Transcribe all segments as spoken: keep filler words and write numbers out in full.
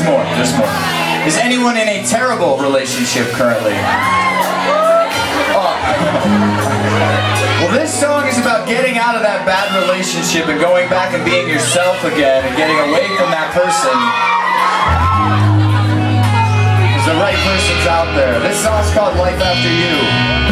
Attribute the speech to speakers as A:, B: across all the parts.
A: more, there's more. Is anyone in a terrible relationship currently? Oh. Well, this song is about getting out of that bad relationship and going back and being yourself again and getting away from that person. Because the right person's out there. This song's called Life After You.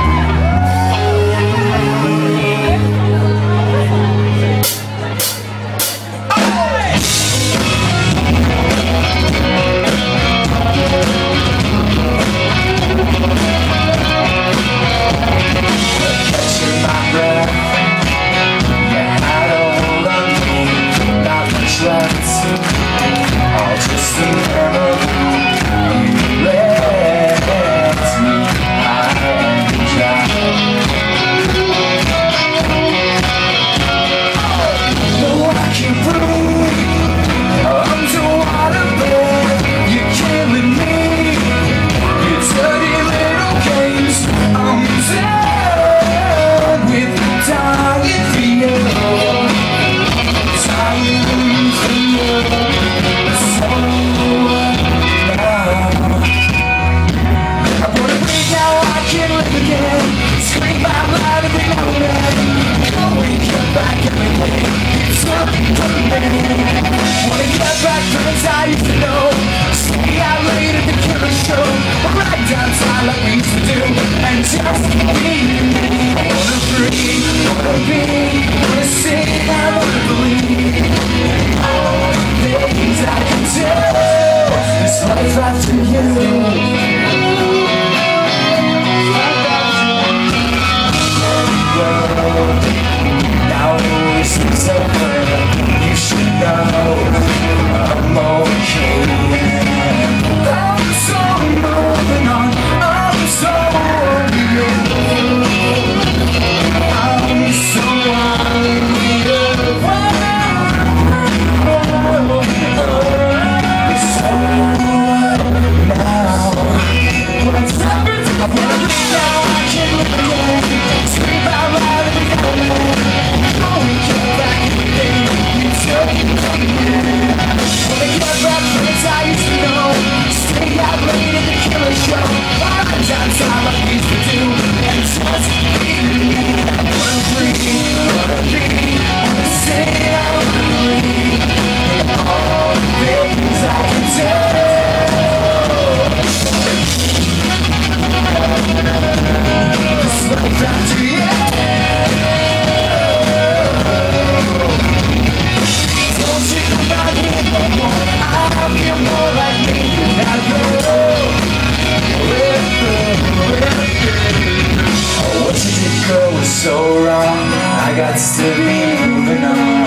B: So wrong, I got to be moving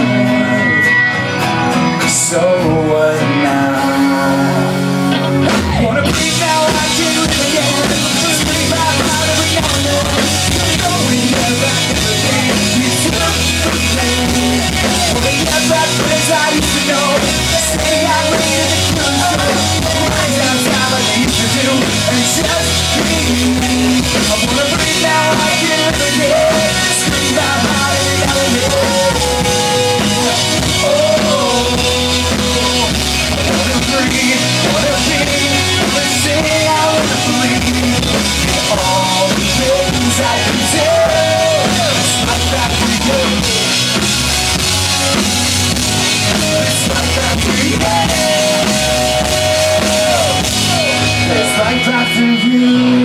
B: on. So what now? Wanna breathe now, I can live again. Just breathe out loud every now and then. Going back to the day you took from me. Wanna get back friends I used to know. Stay out late at the killing show. Right down time like I used to do. And just be me. I wanna breathe now, I can live again. It's like that for you.